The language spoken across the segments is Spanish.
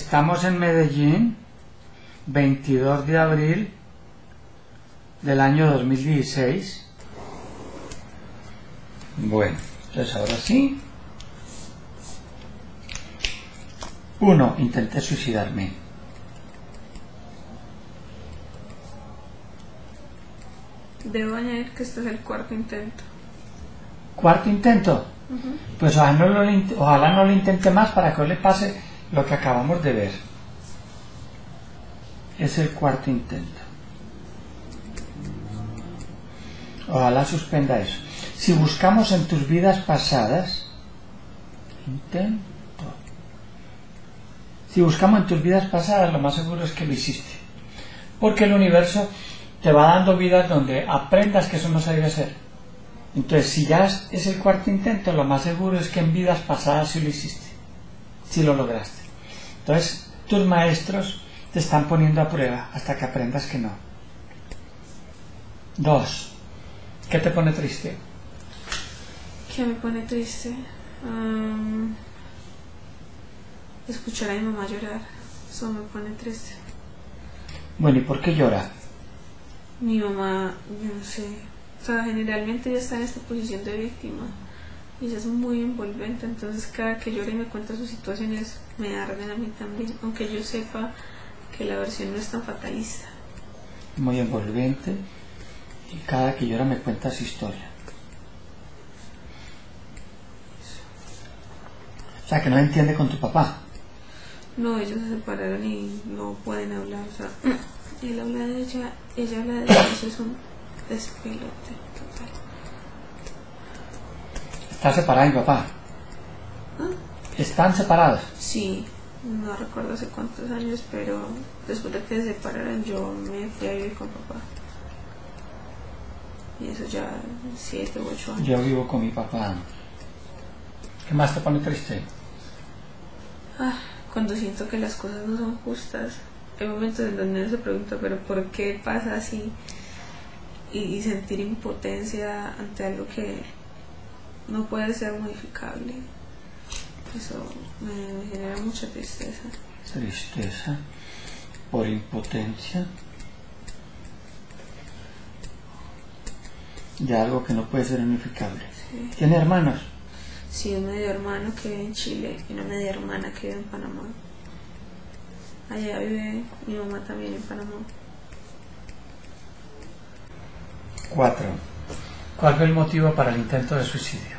Estamos en Medellín, 22 de abril del año 2016. Bueno, entonces ahora sí. 1. Intenté suicidarme. Debo añadir que este es el cuarto intento. ¿Cuarto intento? Pues ojalá no lo intente más para que no le pase lo que acabamos de ver. Es el cuarto intento. Ojalá suspenda eso. Si buscamos en tus vidas pasadas, intento. Si buscamos en tus vidas pasadas, lo más seguro es que lo hiciste. Porque el universo te va dando vidas donde aprendas que eso no se debe hacer. Entonces, si ya es el cuarto intento, lo más seguro es que en vidas pasadas sí lo hiciste, sí lo lograste. Entonces, tus maestros te están poniendo a prueba hasta que aprendas que no. 2. ¿Qué te pone triste? ¿Qué me pone triste? Escuchar a mi mamá llorar. Eso me pone triste. Bueno, ¿y por qué llora? Mi mamá, yo no sé, o sea, generalmente ella está en esta posición de víctima y ella es muy envolvente, entonces cada que llora y me cuenta sus situaciones me arden a mí también, aunque yo sepa que la versión no es tan fatalista. Muy envolvente, y cada que llora me cuenta su historia. O sea, que no entiende con tu papá. No, ellos se separaron y no pueden hablar, o sea, él habla de ella habla de ella, eso es un despelote total. ¿Está separada mi papá? ¿Ah? ¿Están separados? Sí, no recuerdo hace cuántos años, pero después de que se separaron yo me fui a vivir con papá. Y eso ya 7 u 8 años. Yo vivo con mi papá. ¿Qué más te pone triste? Cuando siento que las cosas no son justas, hay momentos en donde uno se pregunta, pero ¿por qué pasa así? Y sentir impotencia ante algo que no puede ser modificable. Eso me genera mucha tristeza. Tristeza por impotencia de algo que no puede ser unificable. Sí. ¿Tiene hermanos? Sí, un medio hermano que vive en Chile y una media hermana que vive en Panamá. Allá vive mi mamá también en Panamá. 4. ¿Cuál fue el motivo para el intento de suicidio?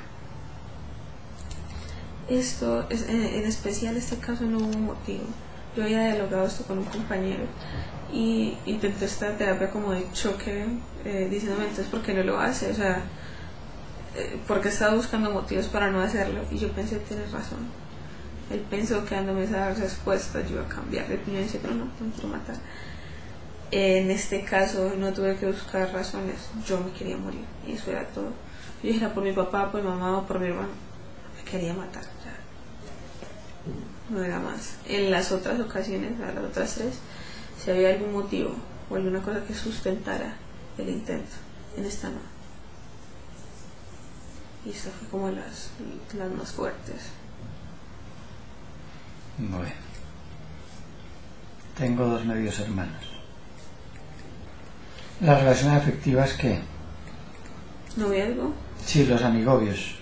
Esto, en especial este caso no hubo motivo. Yo había dialogado esto con un compañero y intenté esta terapia como de choque, diciéndome entonces ¿por qué no lo hace? O sea, porque estaba buscando motivos para no hacerlo y yo pensé, tienes razón. Él pensó que dándome esa respuesta yo iba a cambiar de opinión y decir, no quiero matar. En este caso no tuve que buscar razones, yo me quería morir y eso era todo. Yo dije, era por mi papá, por mi mamá o por mi hermano, me quería matar, ya. No era más. En las otras ocasiones, a las otras 3, si había algún motivo o alguna cosa que sustentara el intento, en esta no. Y estas fue como las más fuertes. Bueno, tengo 2 medios hermanos. ¿Las relaciones afectivas qué? ¿Noviazgo? Sí, los amigobios.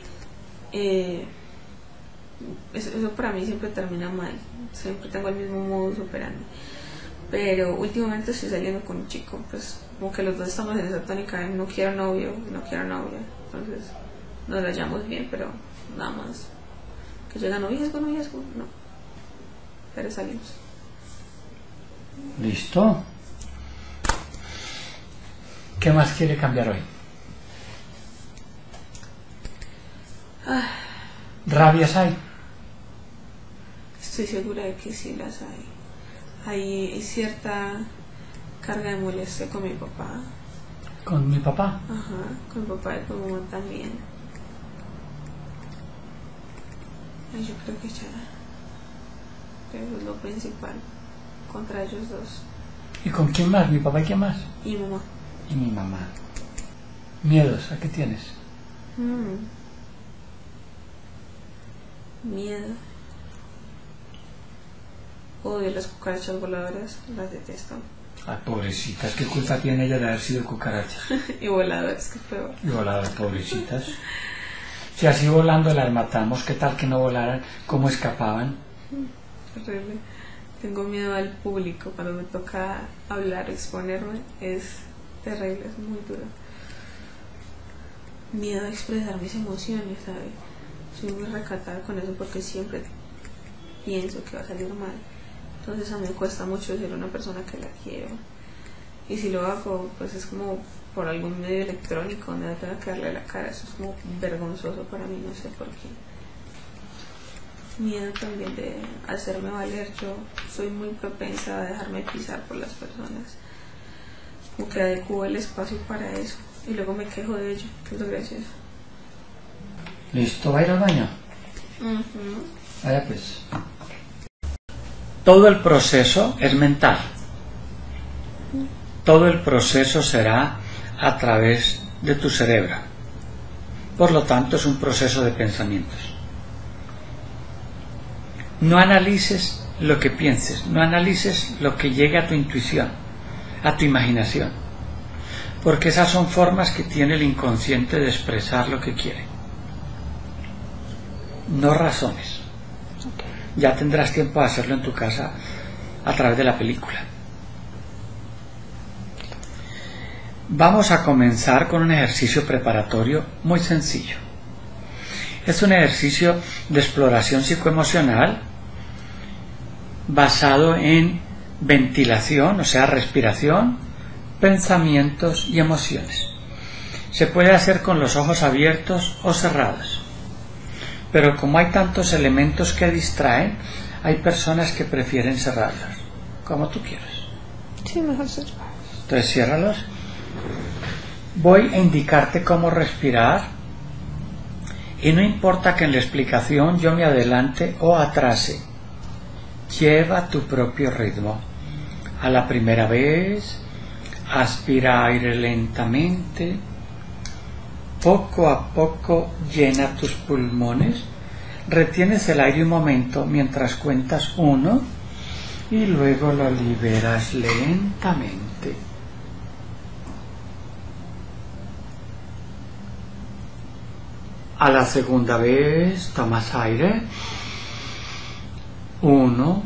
Eso para mí siempre termina mal. Siempre tengo el mismo modus operandi. Pero últimamente estoy saliendo con un chico, pues como que los dos estamos en esa tónica de no quiero novio, no quiero novia. Entonces nos la llevamos bien, pero nada más. Que llega noviazgo, no. Pero salimos. ¿Listo? ¿Qué más quiere cambiar hoy? ¿Rabias hay? Estoy segura de que sí las hay. Hay cierta carga de molestia con mi papá. ¿Con mi papá? Ajá, con mi papá y con mi mamá también. Yo creo que ya eso es lo principal contra ellos dos. ¿Y con quién más? ¿Mi papá y quién más? Y mi mamá. Y mi mamá. ¿Miedos? ¿A qué tienes? Miedo. Odio las cucarachas voladoras, las detesto. Ay, pobrecitas, ¿qué culpa tiene ella de haber sido cucarachas? Y voladoras, qué feo. Y voladoras, pobrecitas. Si así volando las matamos, ¿qué tal que no volaran? ¿Cómo escapaban? Terrible. Tengo miedo al público cuando me toca hablar, exponerme. Es terrible, es muy duro. Miedo a expresar mis emociones, ¿sabes? Soy muy recatada con eso porque siempre pienso que va a salir mal. Entonces a mí me cuesta mucho ser una persona que la quiero. Y si lo hago, pues es como por algún medio electrónico donde tenga que darle la cara. Eso es como vergonzoso para mí, no sé por qué. Miedo también de hacerme valer. Yo soy muy propensa a dejarme pisar por las personas. Como que adecuo el espacio para eso. Y luego me quejo de ello, que es lo gracioso. ¿Listo? ¿Va a ir al baño? Vaya pues. Todo el proceso es mental. Todo el proceso será a través de tu cerebro. Por lo tanto, es un proceso de pensamientos. No analices lo que pienses, no analices lo que llegue a tu intuición, a tu imaginación, porque esas son formas que tiene el inconsciente de expresar lo que quiere. No razones. Ya tendrás tiempo de hacerlo en tu casa a través de la película. Vamos a comenzar con un ejercicio preparatorio muy sencillo. Es un ejercicio de exploración psicoemocional basado en ventilación, o sea, respiración, pensamientos y emociones. Se puede hacer con los ojos abiertos o cerrados. Pero como hay tantos elementos que distraen, hay personas que prefieren cerrarlos, como tú quieras. Sí, mejor cerrar. Entonces ciérralos. Voy a indicarte cómo respirar y no importa que en la explicación yo me adelante o atrase. Lleva tu propio ritmo. A la primera vez, aspira aire lentamente. Poco a poco llena tus pulmones, retienes el aire un momento mientras cuentas 1 y luego lo liberas lentamente. A la segunda vez tomas aire, 1,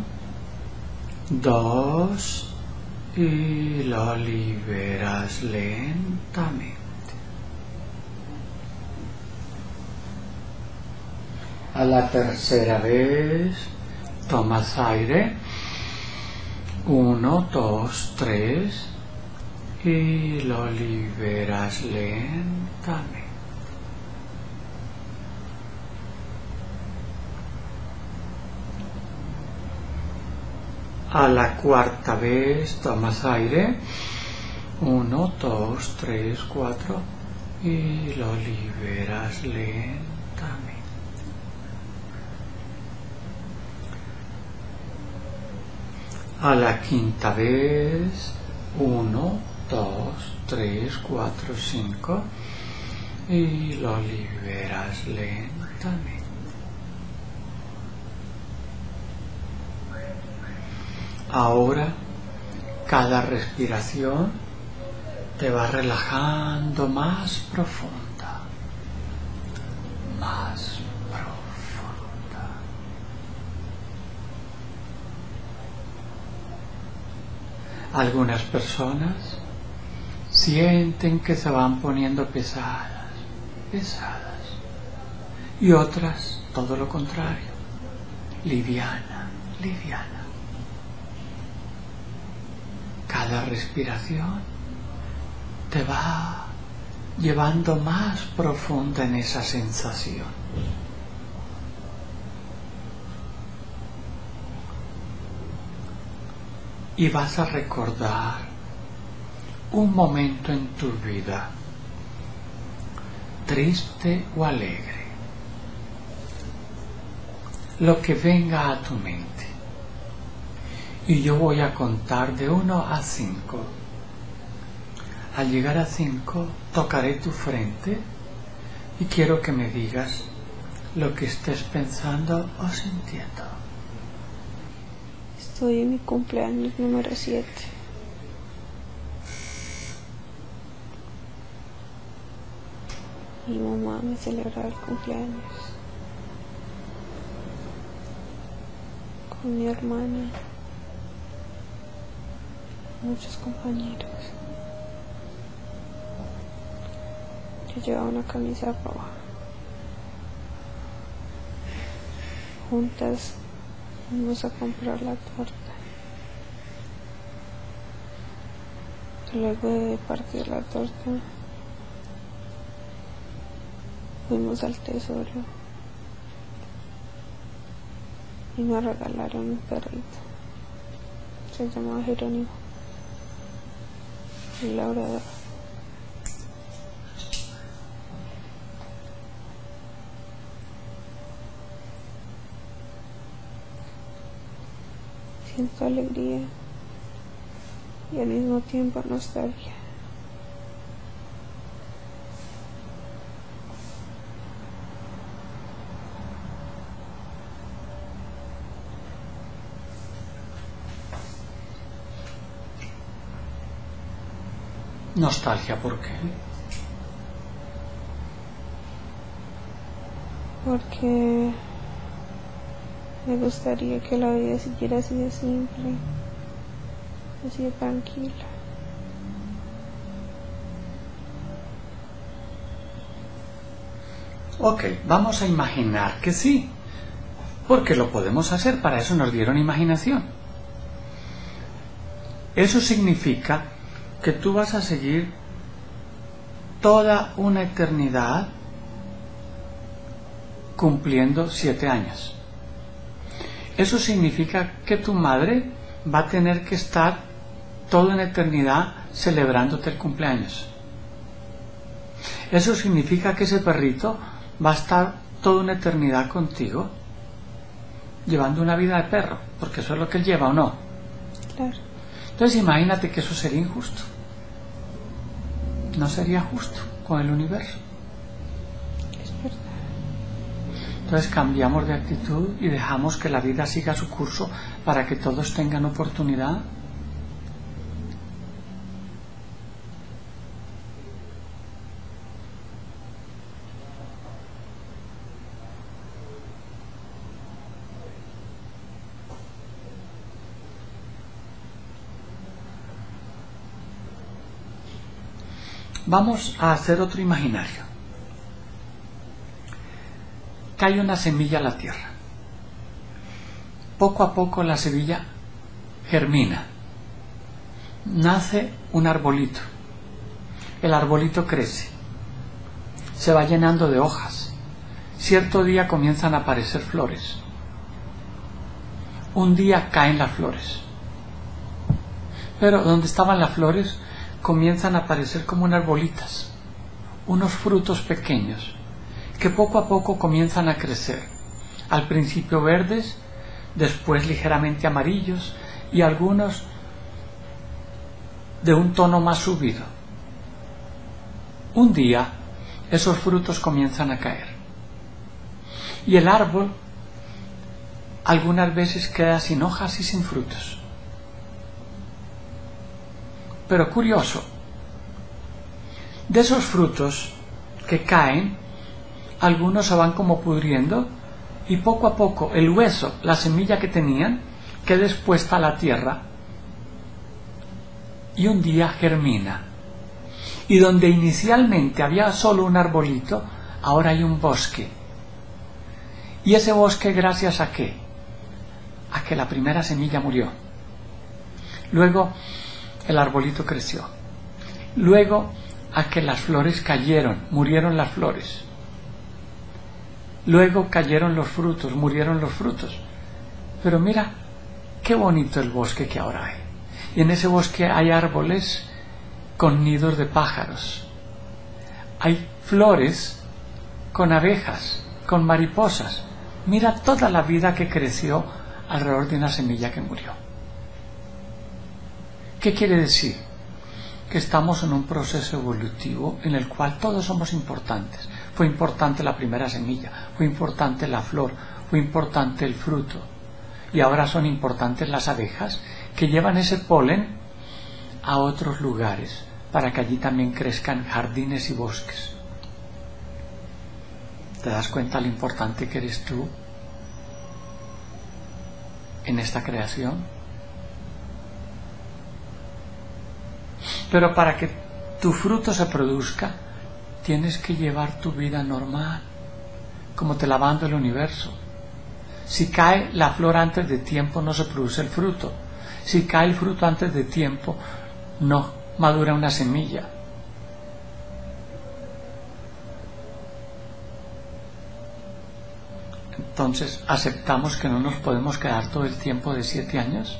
2 y lo liberas lentamente. A la tercera vez tomas aire, 1, 2, 3 y lo liberas lentamente. A la cuarta vez tomas aire, 1, 2, 3, 4 y lo liberas lentamente. A la quinta vez, 1, 2, 3, 4, 5 y lo liberas lentamente. Ahora, cada respiración te va relajando más profunda, más profunda. Algunas personas sienten que se van poniendo pesadas, y otras todo lo contrario, liviana. Cada respiración te va llevando más profunda en esa sensación. Y vas a recordar un momento en tu vida, triste o alegre, lo que venga a tu mente. Y yo voy a contar de 1 a 5. Al llegar a 5, tocaré tu frente y quiero que me digas lo que estés pensando o sintiendo. Estoy en mi cumpleaños número 7. Mi mamá me celebraba el cumpleaños con mi hermana, muchos compañeros. Yo llevaba una camisa roja. Juntas fuimos a comprar la torta. Luego de partir la torta, fuimos al Tesoro y me regalaron un perrito. Se llamaba Jerónimo, un labrador. Siento alegría y al mismo tiempo nostalgia. Nostalgia, ¿por qué? Porque me gustaría que la vida siguiera así de simple, así de tranquila. Ok, vamos a imaginar que sí, porque lo podemos hacer, para eso nos dieron imaginación. Eso significa que tú vas a seguir toda una eternidad cumpliendo 7 años. Eso significa que tu madre va a tener que estar toda una eternidad celebrándote el cumpleaños. Eso significa que ese perrito va a estar toda una eternidad contigo, llevando una vida de perro, porque eso es lo que él lleva, ¿o no? Claro. Entonces imagínate que eso sería injusto. No sería justo con el universo. Es verdad. Entonces cambiamos de actitud y dejamos que la vida siga su curso para que todos tengan oportunidad. Vamos a hacer otro imaginario. Cae una semilla a la tierra. Poco a poco la semilla germina. Nace un arbolito. El arbolito crece. Se va llenando de hojas. Cierto día comienzan a aparecer flores. Un día caen las flores. Pero donde estaban las flores comienzan a aparecer como unas bolitas, unos frutos pequeños, que poco a poco comienzan a crecer, al principio verdes, después ligeramente amarillos y algunos de un tono más subido. Un día esos frutos comienzan a caer y el árbol algunas veces queda sin hojas y sin frutos. Pero curioso, de esos frutos que caen, algunos se van como pudriendo y poco a poco el hueso, la semilla que tenían, queda expuesta a la tierra y un día germina. Y donde inicialmente había solo un arbolito, ahora hay un bosque. ¿Y ese bosque gracias a qué? A que la primera semilla murió. Luego el arbolito creció. Luego a que las flores cayeron, murieron las flores. Luego cayeron los frutos, murieron los frutos. Pero mira, qué bonito el bosque que ahora hay. Y en ese bosque hay árboles con nidos de pájaros. Hay flores con abejas, con mariposas. Mira toda la vida que creció alrededor de una semilla que murió. ¿Qué quiere decir? Que estamos en un proceso evolutivo en el cual todos somos importantes. Fue importante la primera semilla, fue importante la flor, fue importante el fruto. y ahora son importantes las abejas que llevan ese polen a otros lugares para que allí también crezcan jardines y bosques. ¿Te das cuenta lo importante que eres tú en esta creación? Pero para que tu fruto se produzca, tienes que llevar tu vida normal, como te la manda el universo. Si cae la flor antes de tiempo, no se produce el fruto. Si cae el fruto antes de tiempo, no madura una semilla. Entonces, ¿aceptamos que no nos podemos quedar todo el tiempo de 7 años?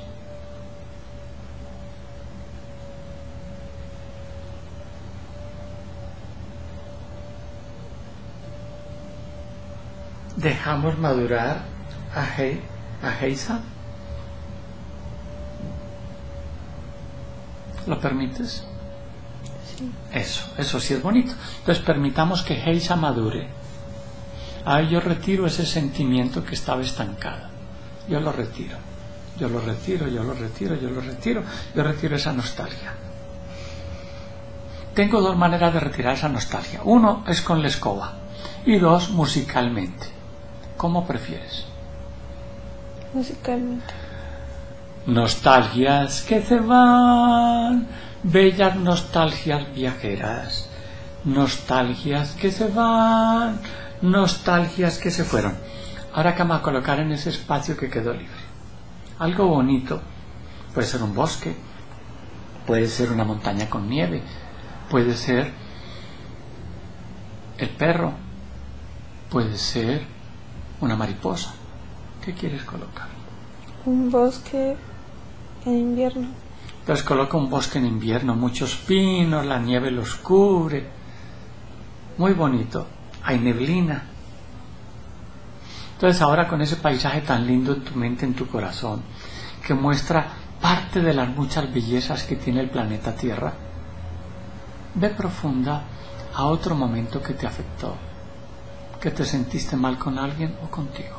¿Dejamos madurar a Geisa? ¿Lo permites? Sí. Eso sí es bonito. Entonces permitamos que Geisa madure. Ahí yo retiro ese sentimiento que estaba estancado. Yo lo retiro. Yo retiro esa nostalgia. Tengo 2 maneras de retirar esa nostalgia. 1 es con la escoba y 2 musicalmente. ¿Cómo prefieres? Musicalmente. Nostalgias que se van, bellas nostalgias viajeras, nostalgias que se van, nostalgias que se fueron. Ahora que vamos a colocar en ese espacio que quedó libre algo bonito. Puede ser un bosque, puede ser una montaña con nieve, puede ser el perro, puede ser una mariposa. ¿Qué quieres colocar? Un bosque en invierno. Entonces coloca un bosque en invierno, muchos pinos, la nieve los cubre, muy bonito, hay neblina. Entonces ahora con ese paisaje tan lindo en tu mente, en tu corazón, que muestra parte de las muchas bellezas que tiene el planeta Tierra, ve profunda a otro momento que te afectó, que te sentiste mal con alguien o contigo.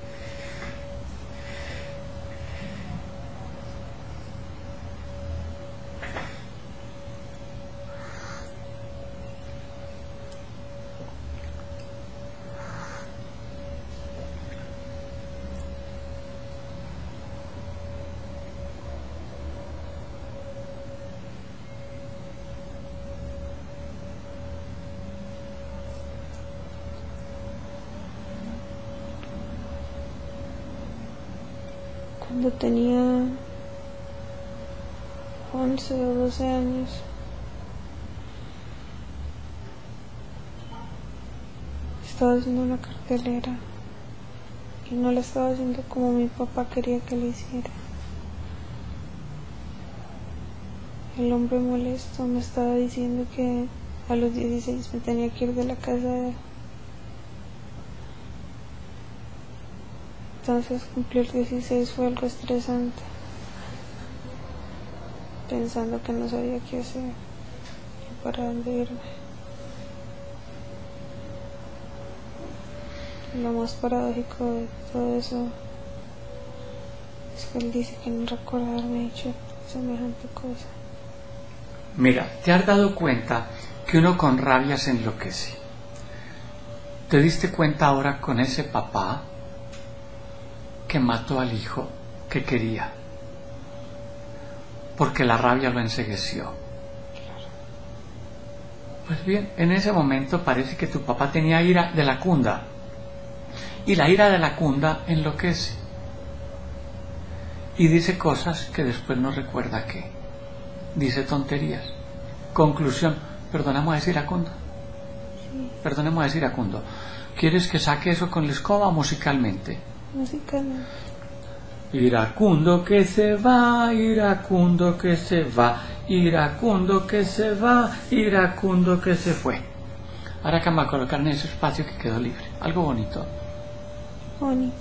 Cuando tenía 11 o 12 años, estaba haciendo una cartelera y no la estaba haciendo como mi papá quería que la hiciera. El hombre molesto me estaba diciendo que a los 16 me tenía que ir de la casa de él. Entonces cumplir 16 fue algo estresante, pensando que no sabía qué hacer y para dónde irme. Lo más paradójico de todo eso es que él dice que no recuerda haberme hecho semejante cosa. Mira, ¿te has dado cuenta que uno con rabia se enloquece? ¿Te diste cuenta ahora con ese papá que mató al hijo que quería? Porque la rabia lo encegueció. Pues bien, en ese momento parece que tu papá tenía ira de la cunda. Y la ira de la cunda enloquece. Y dice cosas que después no recuerda qué. Dice tonterías. Conclusión, perdonemos a ese iracundo. Sí. Perdonemos a ese iracundo. ¿Quieres que saque eso con la escoba o musicalmente? Musicalmente. Iracundo que se va, iracundo que se va, iracundo que se va, iracundo que se fue. Ahora que vamos a colocar en ese espacio que quedó libre. Algo bonito. Bonito.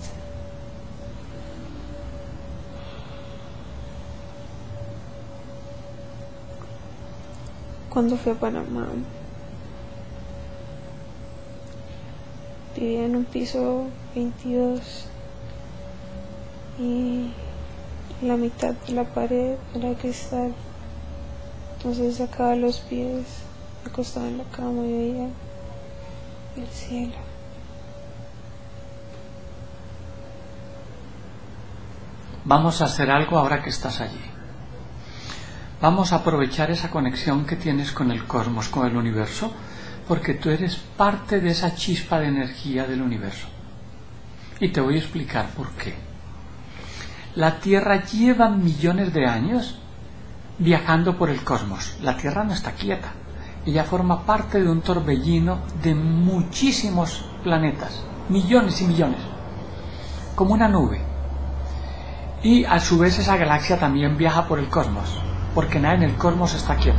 Cuando fui a Panamá, vivía en un piso 22 y la mitad de la pared era de cristal. Entonces sacaba los pies, acostaba en la cama y veía el cielo. Vamos a hacer algo ahora que estás allí. Vamos a aprovechar esa conexión que tienes con el cosmos, con el universo, porque tú eres parte de esa chispa de energía del universo. Y te voy a explicar por qué. La Tierra lleva millones de años viajando por el cosmos. La Tierra no está quieta. Ella forma parte de un torbellino de muchísimos planetas, millones y millones, como una nube. Y a su vez esa galaxia también viaja por el cosmos, porque nada en el cosmos está quieto.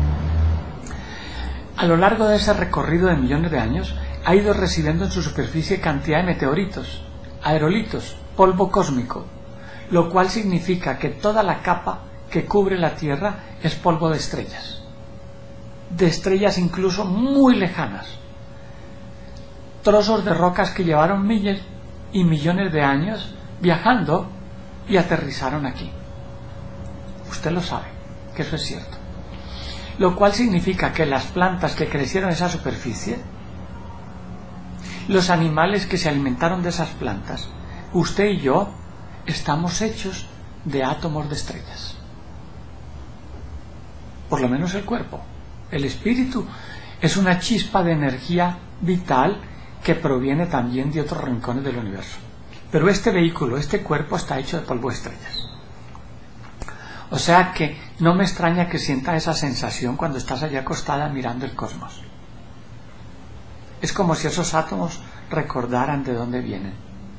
A lo largo de ese recorrido de millones de años, ha ido recibiendo en su superficie cantidad de meteoritos, aerolitos, polvo cósmico, lo cual significa que toda la capa que cubre la Tierra es polvo de estrellas incluso muy lejanas, trozos de rocas que llevaron miles y millones de años viajando y aterrizaron aquí. Usted lo sabe, que eso es cierto. Lo cual significa que las plantas que crecieron en esa superficie, los animales que se alimentaron de esas plantas, usted y yo estamos hechos de átomos de estrellas. Por lo menos el cuerpo. El espíritu es una chispa de energía vital que proviene también de otros rincones del universo. Pero este vehículo, este cuerpo, está hecho de polvo de estrellas. O sea que no me extraña que sientas esa sensación cuando estás allá acostada mirando el cosmos. Es como si esos átomos recordaran de dónde vienen.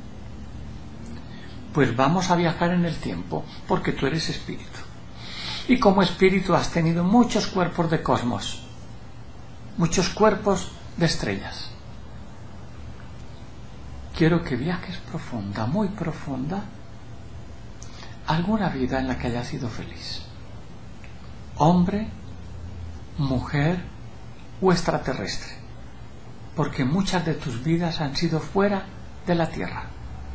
Pues vamos a viajar en el tiempo porque tú eres espíritu. Y como espíritu has tenido muchos cuerpos de cosmos, muchos cuerpos de estrellas. Quiero que viajes profunda, muy profunda, alguna vida en la que hayas sido feliz. Hombre, mujer o extraterrestre. Porque muchas de tus vidas han sido fuera de la Tierra.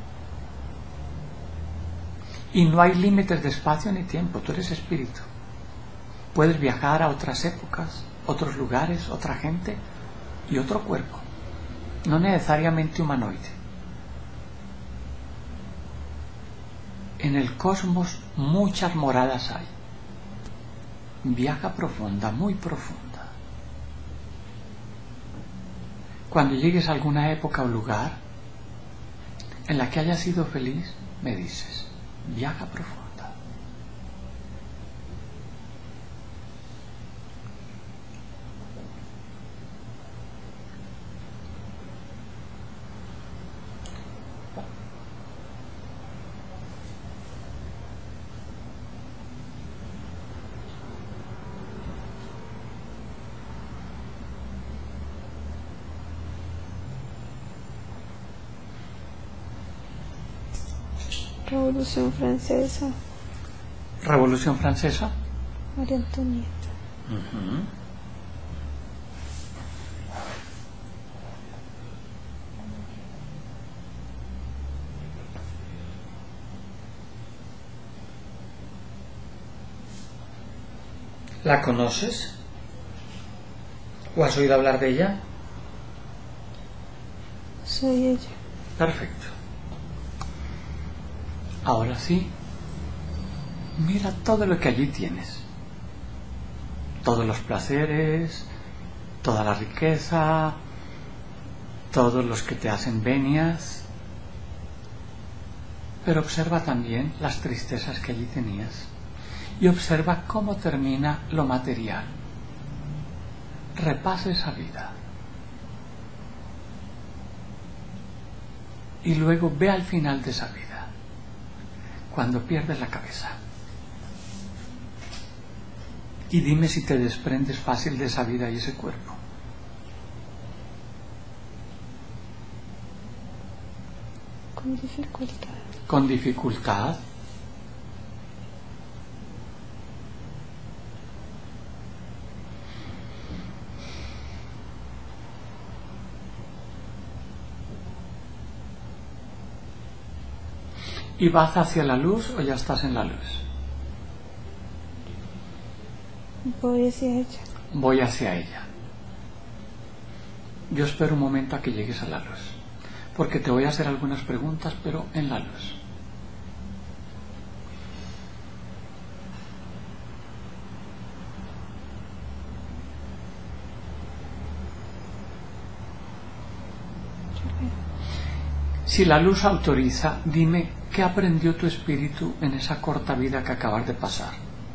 Y no hay límites de espacio ni tiempo, tú eres espíritu. Puedes viajar a otras épocas, otros lugares, otra gente y otro cuerpo. No necesariamente humanoide. En el cosmos muchas moradas hay. Viaja profunda, muy profunda. Cuando llegues a alguna época o lugar en la que hayas sido feliz, me dices, viaja profunda. Revolución Francesa. Revolución Francesa. María Antonieta. ¿La conoces? ¿O has oído hablar de ella? Soy ella. Perfecto. Ahora sí, mira todo lo que allí tienes. Todos los placeres, toda la riqueza, todos los que te hacen venias. Pero observa también las tristezas que allí tenías. Y observa cómo termina lo material. Repasa esa vida. Y luego ve al final de esa vida. Cuando pierdes la cabeza. Y dime si te desprendes fácil de esa vida y ese cuerpo. Con dificultad. Con dificultad. ¿Y vas hacia la luz o ya estás en la luz? Voy hacia ella. Voy hacia ella. Yo espero un momento a que llegues a la luz, porque te voy a hacer algunas preguntas, pero en la luz. Si la luz autoriza, dime qué aprendió tu espíritu en esa corta vida que acabas de pasar.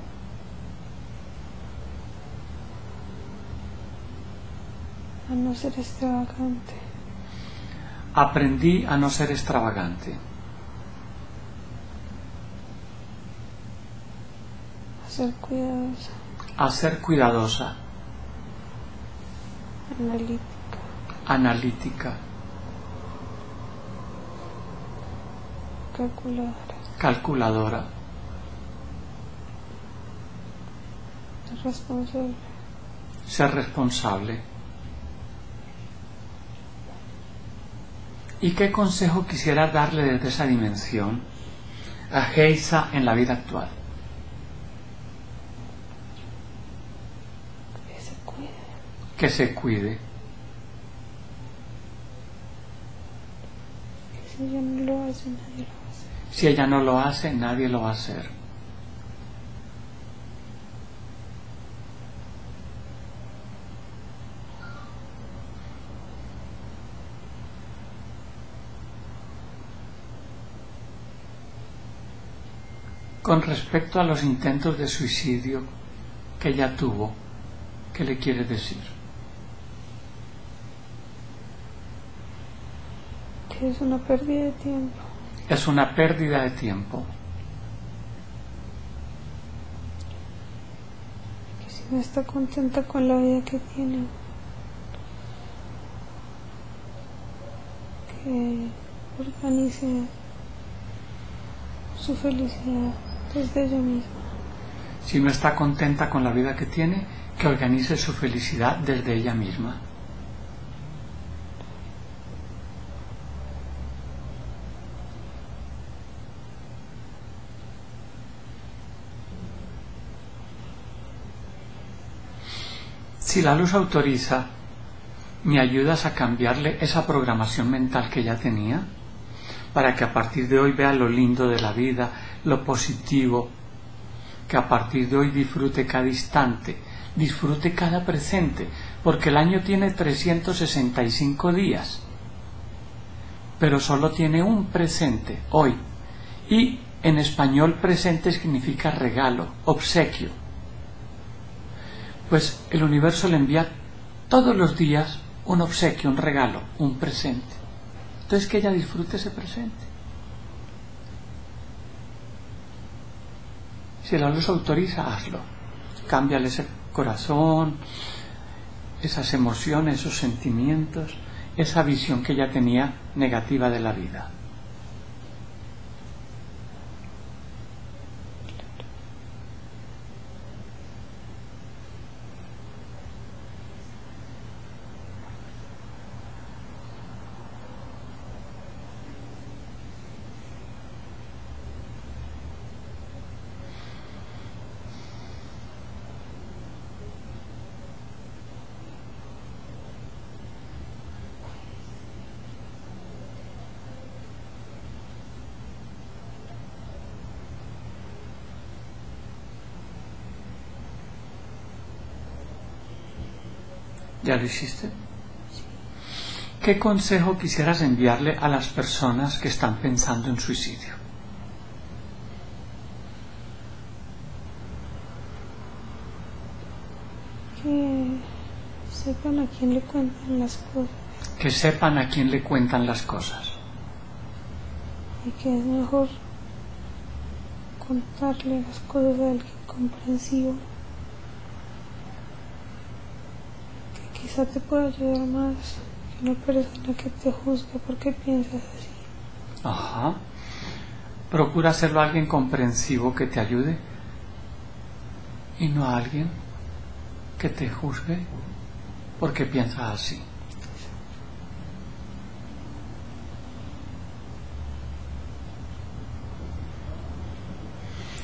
A no ser extravagante. Aprendí a no ser extravagante, A ser cuidadosa. a ser cuidadosa, Analítica. analítica, Calculadora. calculadora, Responsable. ser responsable. ¿Y qué consejo quisieras darle desde esa dimensión a Geisa en la vida actual? Que se cuide. Que se cuide. Que si ella no lo hace, nadie lo hace. Si ella no lo hace, nadie lo va a hacer. Con respecto a los intentos de suicidio que ella tuvo, ¿qué le quieres decir? Que es una pérdida de tiempo. Es una pérdida de tiempo. Que si no está contenta con la vida que tiene, que organice su felicidad desde ella misma. Si no está contenta con la vida que tiene, que organice su felicidad desde ella misma. Si la luz autoriza, ¿me ayudas a cambiarle esa programación mental que ella tenía? Para que a partir de hoy vea lo lindo de la vida, lo positivo, que a partir de hoy disfrute cada instante, disfrute cada presente, porque el año tiene 365 días, pero solo tiene un presente, hoy. Y en español presente significa regalo, obsequio. Pues el universo le envía todos los días un obsequio, un regalo, un presente. Entonces que ella disfrute ese presente. Si la luz autoriza, hazlo. Cámbiale ese corazón, esas emociones, esos sentimientos, esa visión que ella tenía negativa de la vida. ¿Ya lo hiciste? ¿Qué consejo quisieras enviarle a las personas que están pensando en suicidio? Que sepan a quién le cuentan las cosas. Que sepan a quién le cuentan las cosas. Y que es mejor contarle las cosas a alguien comprensivo, que quizá te pueda ayudar más que una persona que te juzgue porque piensas así. Ajá. Procura hacerlo a alguien comprensivo que te ayude y no a alguien que te juzgue porque piensas así.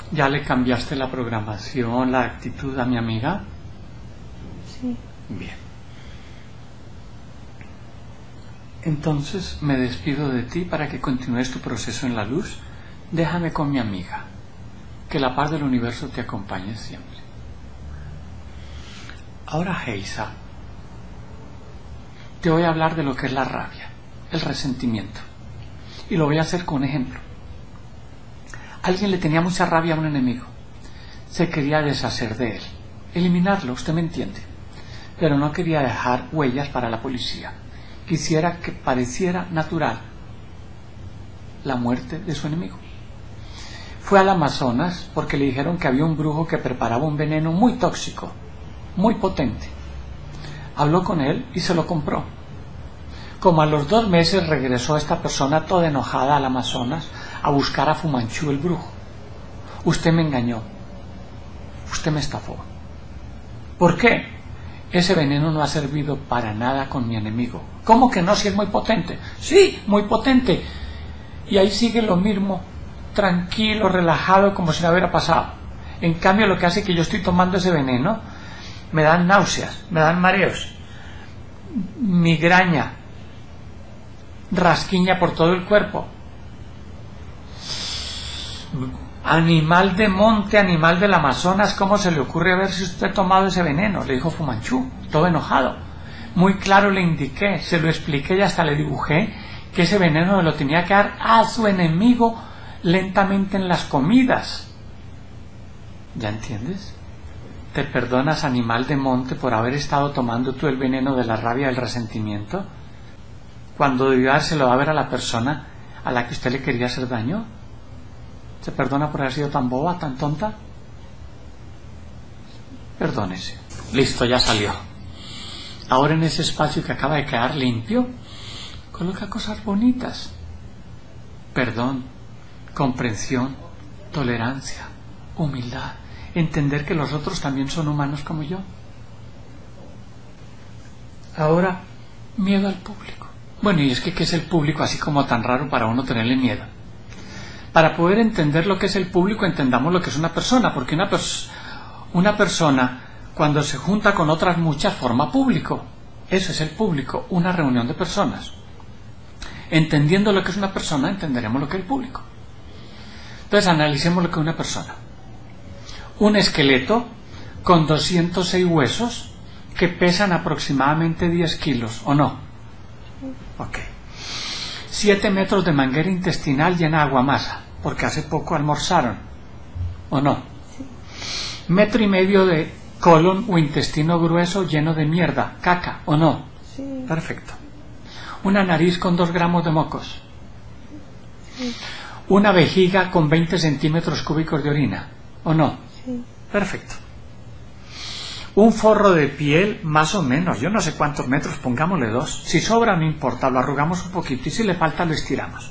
¿Ya le cambiaste la programación, la actitud a mi amiga? Sí. Bien. Entonces me despido de ti para que continúes tu proceso en la luz. Déjame con mi amiga. Que la paz del universo te acompañe siempre. Ahora, Geisa, te voy a hablar de lo que es la rabia, el resentimiento. Y lo voy a hacer con un ejemplo. Alguien le tenía mucha rabia a un enemigo. Se quería deshacer de él, eliminarlo, usted me entiende. Pero no quería dejar huellas para la policía. Quisiera que pareciera natural la muerte de su enemigo. Fue al Amazonas porque le dijeron que había un brujo que preparaba un veneno muy tóxico, muy potente. Habló con él y se lo compró. Como a los 2 meses regresó esta persona toda enojada al Amazonas a buscar a Fu Manchu, el brujo. Usted me engañó. Usted me estafó. ¿Por qué? Ese veneno no ha servido para nada con mi enemigo. ¿Cómo que no? Si es muy potente. Sí, muy potente. Y ahí sigue lo mismo, tranquilo, relajado, como si no hubiera pasado. En cambio, lo que hace que yo estoy tomando ese veneno, me dan náuseas, me dan mareos, migraña, rasquiña por todo el cuerpo. Animal de monte, animal del Amazonas, ¿cómo se le ocurre ver si usted ha tomado ese veneno? Le dijo Fu Manchu, todo enojado. Muy claro le indiqué, se lo expliqué y hasta le dibujé que ese veneno lo tenía que dar a su enemigo lentamente en las comidas. ¿Ya entiendes? ¿Te perdonas, animal de monte, por haber estado tomando tú el veneno de la rabia y el resentimiento? Cuando debió dárselo a ver a la persona a la que usted le quería hacer daño. ¿Se perdona por haber sido tan boba, tan tonta? Perdónese. Listo, ya salió. Ahora en ese espacio que acaba de quedar limpio, coloca cosas bonitas. Perdón, comprensión, tolerancia, humildad, entender que los otros también son humanos como yo. Ahora, miedo al público. Bueno, y es que ¿qué es el público así como tan raro para uno tenerle miedo? Para poder entender lo que es el público, entendamos lo que es una persona, porque una persona, cuando se junta con otras muchas, forma público. Eso es el público, una reunión de personas. Entendiendo lo que es una persona, entenderemos lo que es el público. Entonces, analicemos lo que es una persona. Un esqueleto con 206 huesos que pesan aproximadamente 10 kilos, ¿o no? Ok. 7 metros de manguera intestinal llena de aguamasa, porque hace poco almorzaron, ¿o no? Sí. 1,5 metros de colon o intestino grueso lleno de mierda, caca, ¿o no? Sí. Perfecto. Una nariz con 2 gramos de mocos. Sí. Una vejiga con 20 centímetros cúbicos de orina, ¿o no? Sí. Perfecto. Un forro de piel, más o menos, yo no sé cuántos metros, pongámosle 2. Si sobra no importa, lo arrugamos un poquito y si le falta lo estiramos.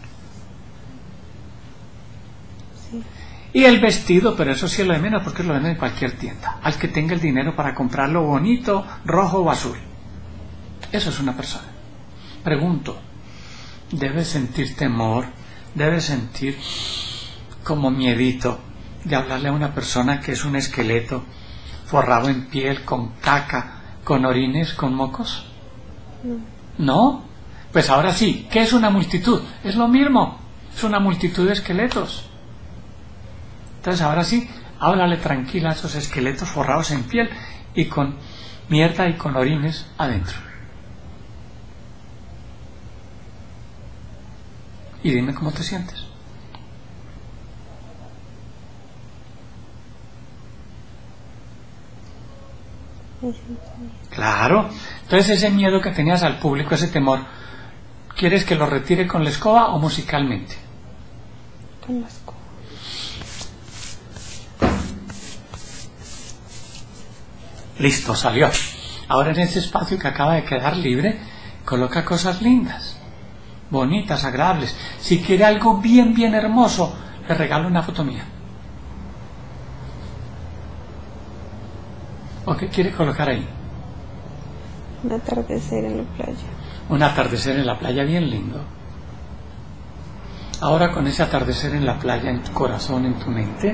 Sí. Y el vestido, pero eso sí es lo de menos porque lo venden en cualquier tienda. Al que tenga el dinero para comprarlo bonito, rojo o azul. Eso es una persona. Pregunto, ¿debes sentir temor? ¿Debes sentir como miedito de hablarle a una persona que es un esqueleto forrado en piel, con caca, con orines, con mocos? ¿No? Pues ahora sí, ¿qué es una multitud? Es lo mismo, es una multitud de esqueletos. Entonces ahora sí, háblale tranquila a esos esqueletos forrados en piel y con mierda y con orines adentro. Y dime cómo te sientes. Claro. Entonces ese miedo que tenías al público, ese temor, ¿quieres que lo retire con la escoba o musicalmente? Con la escoba. Listo, salió. Ahora en ese espacio que acaba de quedar libre, coloca cosas lindas, bonitas, agradables. Si quiere algo bien, bien hermoso, le regalo una foto mía. ¿O qué quiere colocar ahí? Un atardecer en la playa. Un atardecer en la playa bien lindo. Ahora con ese atardecer en la playa, en tu corazón, en tu mente,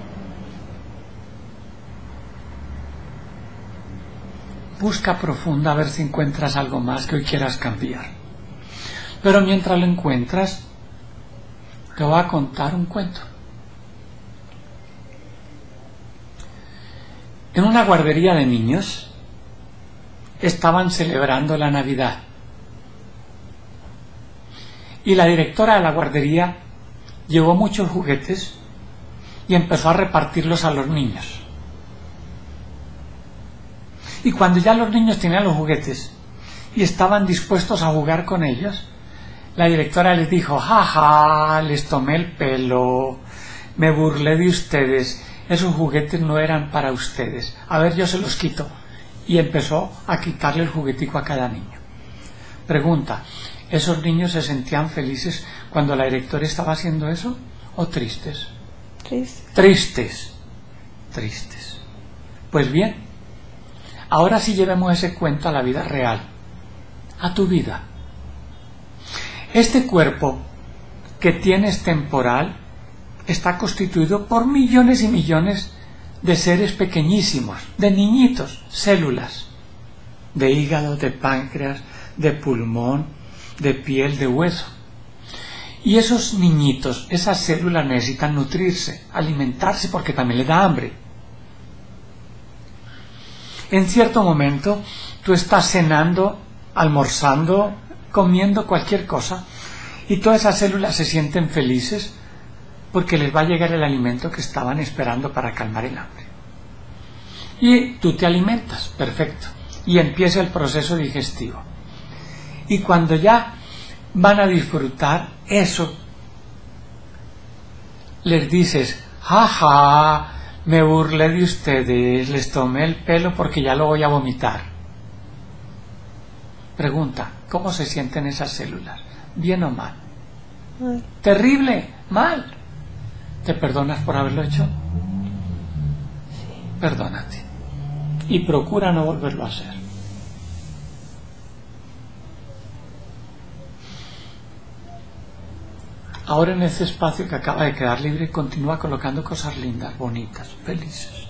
busca profunda a ver si encuentras algo más que hoy quieras cambiar. Pero mientras lo encuentras, te voy a contar un cuento. En una guardería de niños estaban celebrando la Navidad. Y la directora de la guardería llevó muchos juguetes y empezó a repartirlos a los niños. Y cuando ya los niños tenían los juguetes y estaban dispuestos a jugar con ellos, la directora les dijo: jaja, les tomé el pelo, me burlé de ustedes, esos juguetes no eran para ustedes, a ver, yo se los quito. Y empezó a quitarle el juguetico a cada niño. Pregunta: ¿esos niños se sentían felices cuando la directora estaba haciendo eso? ¿O tristes? Tristes. Tristes. Pues bien, ahora sí llevemos ese cuento a la vida real, a tu vida. Este cuerpo que tienes temporal está constituido por millones y millones de seres pequeñísimos, de niñitos, células, de hígado, de páncreas, de pulmón, de piel, de hueso. Y esos niñitos, esas células necesitan nutrirse, alimentarse, porque también les da hambre. En cierto momento tú estás cenando, almorzando, comiendo cualquier cosa, y todas esas células se sienten felices porque les va a llegar el alimento que estaban esperando para calmar el hambre. Y tú te alimentas, perfecto, y empieza el proceso digestivo. Y cuando ya van a disfrutar eso, les dices: jaja, me burlé de ustedes, les tomé el pelo porque ya lo voy a vomitar. Pregunta: ¿cómo se sienten esas células? ¿Bien o mal? Mal. Terrible, mal. ¿Te perdonas por haberlo hecho? Sí. Perdónate. Y procura no volverlo a hacer. Ahora en ese espacio que acaba de quedar libre, continúa colocando cosas lindas, bonitas, felices.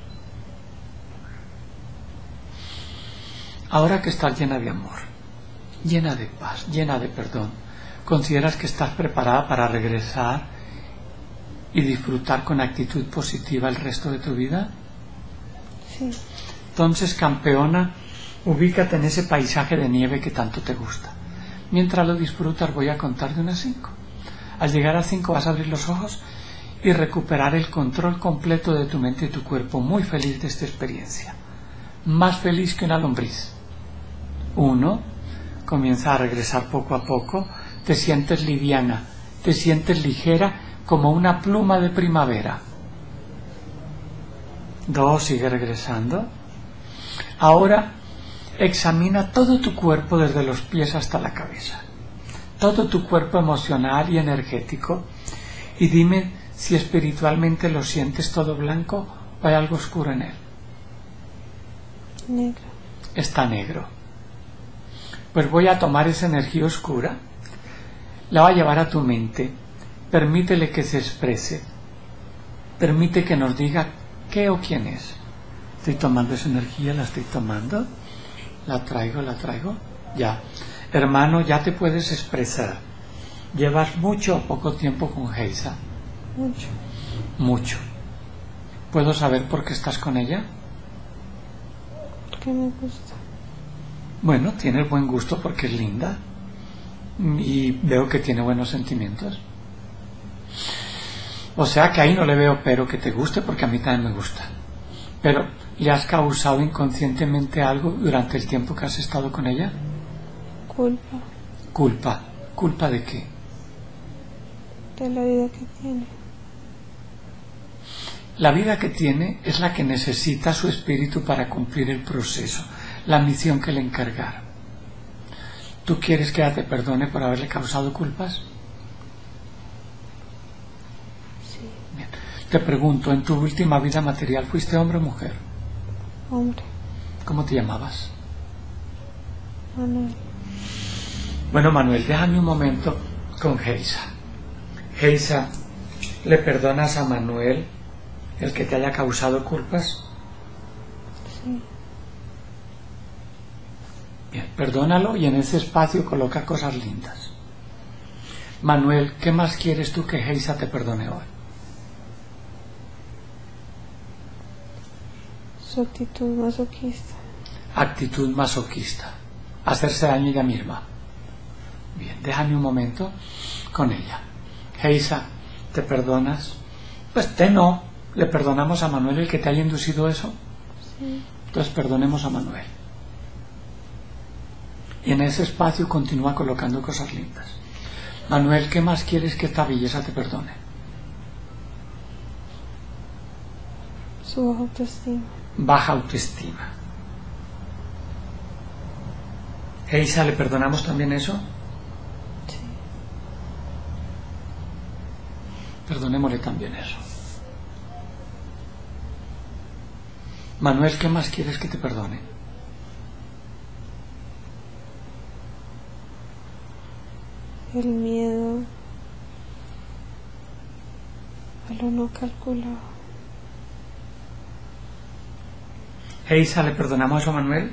Ahora que estás llena de amor, llena de paz, llena de perdón, ¿consideras que estás preparada para regresar y disfrutar con actitud positiva el resto de tu vida? Sí. Entonces, campeona, ubícate en ese paisaje de nieve que tanto te gusta. Mientras lo disfrutas, voy a contar de 1 a 5. Al llegar a 5 vas a abrir los ojos y recuperar el control completo de tu mente y tu cuerpo, muy feliz de esta experiencia. Más feliz que una lombriz. 1, comienza a regresar poco a poco, te sientes liviana, te sientes ligera como una pluma de primavera. 2, sigue regresando. Ahora examina todo tu cuerpo desde los pies hasta la cabeza, todo tu cuerpo emocional y energético, y dime si espiritualmente lo sientes todo blanco o hay algo oscuro en él. Negro. Está negro. Pues voy a tomar esa energía oscura, la voy a llevar a tu mente, permítele que se exprese, permite que nos diga qué o quién es. Estoy tomando esa energía, la estoy tomando, la traigo, ya. Hermano, ya te puedes expresar. ¿Llevas mucho o poco tiempo con Geisa? Mucho. Mucho. ¿Puedo saber por qué estás con ella? Porque me gusta. Bueno, tienes buen gusto porque es linda y veo que tiene buenos sentimientos. O sea que ahí no le veo pero que te guste, porque a mí también me gusta. Pero, ¿le has causado inconscientemente algo durante el tiempo que has estado con ella? Culpa. Culpa. ¿Culpa de qué? De la vida que tiene. La vida que tiene es la que necesita su espíritu para cumplir el proceso, la misión que le encargaron. ¿Tú quieres que ella te perdone por haberle causado culpas? Sí. Bien. Te pregunto, ¿en tu última vida material fuiste hombre o mujer? Hombre. ¿Cómo te llamabas? Manuel. Bueno, Manuel, déjame un momento con Geisa. Geisa, ¿le perdonas a Manuel el que te haya causado culpas? Sí. Bien, perdónalo y en ese espacio coloca cosas lindas. Manuel, ¿qué más quieres tú que Geisa te perdone hoy? Su actitud masoquista. Actitud masoquista. Hacerse daño ella misma. Bien, déjame un momento con ella. Geisa, ¿te perdonas? Pues no. Le perdonamos a Manuel el que te haya inducido eso. Sí. Entonces perdonemos a Manuel. Y en ese espacio continúa colocando cosas lindas. Manuel, ¿qué más quieres que esta belleza te perdone? Su baja autoestima. Baja autoestima. Geisa, ¿le perdonamos también eso? Sí. Perdonémosle también eso. Manuel, ¿qué más quieres que te perdone? El miedo a lo no calculado. Geisa, ¿le perdonamos eso a Manuel?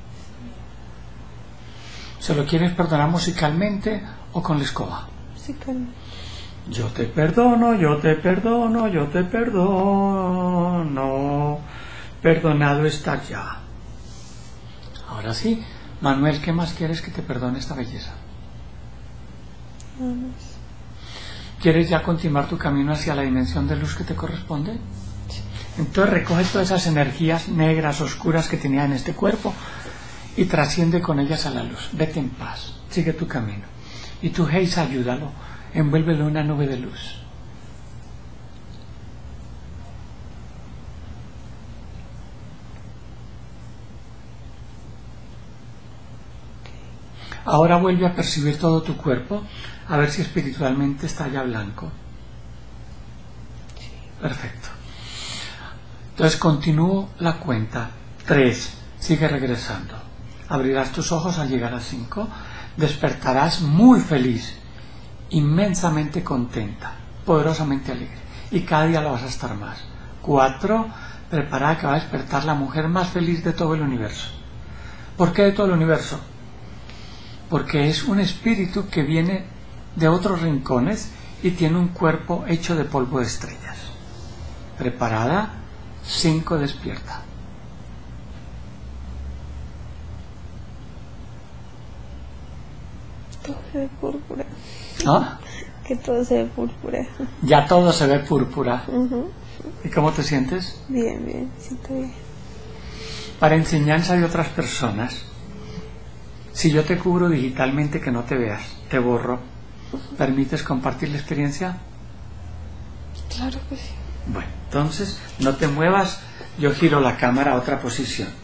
¿Se lo quieres perdonar musicalmente o con la escoba? Sí, calma. Yo te perdono, yo te perdono, yo te perdono. Perdonado está ya. Ahora sí, Manuel, ¿qué más quieres que te perdone esta belleza? Nada más. ¿Quieres ya continuar tu camino hacia la dimensión de luz que te corresponde? Entonces recoge todas esas energías negras, oscuras que tenía en este cuerpo y trasciende con ellas a la luz. Vete en paz, sigue tu camino. Y tú, Geisa, ayúdalo, envuélvelo en una nube de luz. Ahora vuelve a percibir todo tu cuerpo, a ver si espiritualmente está ya blanco. Perfecto. Entonces continúo la cuenta. 3. Sigue regresando. Abrirás tus ojos al llegar a 5. Despertarás muy feliz, inmensamente contenta, poderosamente alegre. Y cada día lo vas a estar más. 4. Preparada que va a despertar la mujer más feliz de todo el universo. ¿Por qué de todo el universo? Porque es un espíritu que viene de otros rincones y tiene un cuerpo hecho de polvo de estrellas. Preparada, 5, despierta. Todo se ve púrpura. ¿Ah? Que todo se ve púrpura. Ya todo se ve púrpura. Uh-huh. ¿Y cómo te sientes? Bien, bien, siento bien. Para enseñanza de otras personas, si yo te cubro digitalmente que no te veas, te borro, ¿permites compartir la experiencia? Claro que sí. Bueno, entonces no te muevas, yo giro la cámara a otra posición.